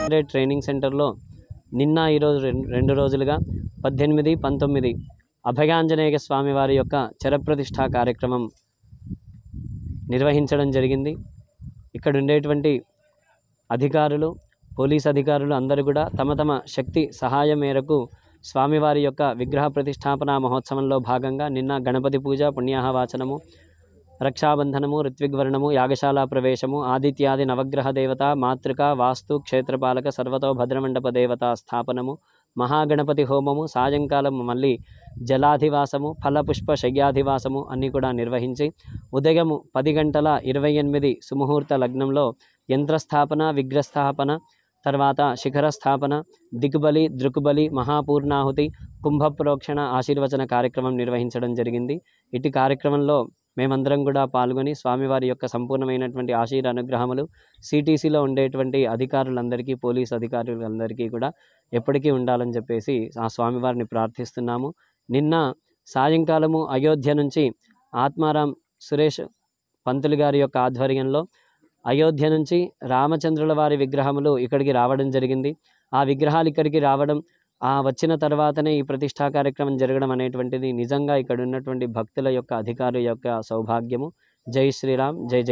Training సెంటర్లో నిన్న ఈరోజు రెండు రోజులుగా 18, 19 అభయాంజనేయ స్వామి వారి యొక్క చరప్రతిష్ఠా కార్యక్రమం నిర్వహించడం జరిగింది. ఇక్కడ ఉండేటువంటి అధికారులు, పోలీస్ అధికారులు అందరూ కూడా తమ తమ శక్తి సహాయం మేరకు స్వామివారి యొక్క విగ్రహ ప్రతిష్టాపన మహోత్సవంలో భాగంగా నిన్న గణపతి పూజ, పుణ్యాహవాచనము, రక్షాబంధనము, ఋత్విగ్వర్ణము, యాగశాల ప్రవేశము, ఆదిత్యాది నవగ్రహ దేవత, మాతృక, వాస్తు, క్షేత్రపాలక, సర్వతో భద్రమండప దేవత స్థాపనము, మహాగణపతి హోమము, సాయంకాలం మళ్ళీ జలాధివాసము, ఫలపుష్ప శయ్యాధివాసము అన్నీ కూడా నిర్వహించి ఉదయము 10:28 సుముహూర్త లగ్నంలో యంత్రస్థాపన, విగ్రహస్థాపన, తర్వాత శిఖర స్థాపన, దిగ్బలి, దృక్బలి, మహాపూర్ణాహుతి, కుంభప్రోక్షణ, ఆశీర్వచన కార్యక్రమం నిర్వహించడం జరిగింది. ఇటు కార్యక్రమంలో మేమందరం కూడా పాల్గొని స్వామివారి యొక్క సంపూర్ణమైనటువంటి ఆశీర్ అనుగ్రహములు సిటీసీలో ఉండేటువంటి అధికారులందరికీ, పోలీస్ అధికారులందరికీ కూడా ఎప్పటికీ ఉండాలని చెప్పేసి ఆ స్వామివారిని ప్రార్థిస్తున్నాము. నిన్న సాయంకాలము అయోధ్య నుంచి ఆత్మారాం సురేష్ పంతులు గారి యొక్క ఆధ్వర్యంలో అయోధ్య నుంచి రామచంద్రుల వారి విగ్రహములు ఇక్కడికి రావడం జరిగింది. ఆ విగ్రహాలు ఇక్కడికి రావడం, వచ్చిన తర్వాతనే ఈ ప్రతిష్టా కార్యక్రమం జరగడం అనేటువంటిది నిజంగా ఇక్కడ ఉన్నటువంటి భక్తుల యొక్క, అధికారుల యొక్క సౌభాగ్యము. జై శ్రీరామ్, జై జై.